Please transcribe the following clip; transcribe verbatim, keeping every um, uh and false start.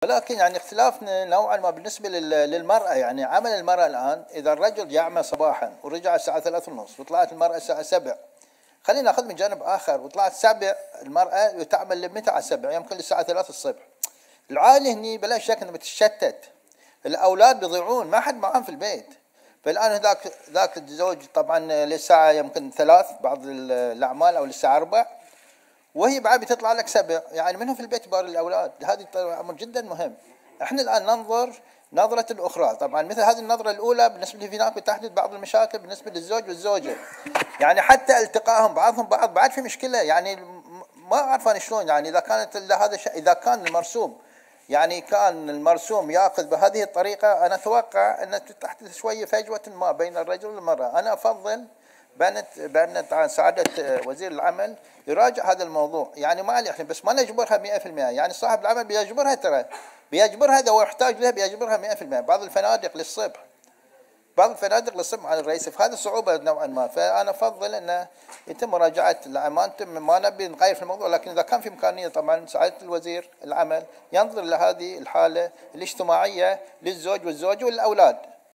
ولكن يعني اختلافنا نوعا ما بالنسبة للمرأة. يعني عمل المرأة الآن إذا الرجل يعمل صباحا ورجع الساعة ثلاث ونص وطلعت المرأة الساعة سبع، خلينا ناخذ من جانب آخر، وطلعت سبع المرأة وتعمل لمتى على السبع؟ يمكن للساعة ثلاث الصبح. العائلة هني بلا شك انها بتتشتت، الأولاد بيضيعون، ما حد معاهم في البيت. فالآن ذاك ذاك الزوج طبعا للساعة يمكن ثلاث بعض الأعمال أو للساعة أربع، وهي بعد بتطلع لك سبع، يعني منهم في البيت بار الأولاد. هذه أمر جدا مهم. احنا الآن ننظر نظرة أخرى. طبعا مثل هذه النظرة الأولى بالنسبة لي هناك بتحدث بعض المشاكل بالنسبة للزوج والزوجة، يعني حتى التقائهم بعضهم بعض بعد في مشكلة. يعني ما أعرف أنا شلون، يعني إذا كانت هذا الشيء، إذا كان المرسوم يعني كان المرسوم ياخذ بهذه الطريقة، أنا أتوقع أن تحدث شوية فجوة ما بين الرجل والمرأة. أنا أفضل بأن بأن سعادة وزير العمل يراجع هذا الموضوع. يعني ما عليه احنا بس ما نجبرها مئة في المئة، يعني صاحب العمل بيجبرها، ترى بيجبرها إذا هو يحتاج لها بيجبرها مئة في المئة. بعض الفنادق للصبح بعض الفنادق للصبح على الرئيس، فهذه صعوبة نوعا ما. فأنا أفضل أن يتم مراجعة الأعمال. ما نبي نغير في الموضوع، لكن إذا كان في إمكانية طبعا سعادة الوزير العمل ينظر لهذه الحالة الاجتماعية للزوج والزوجة والأولاد.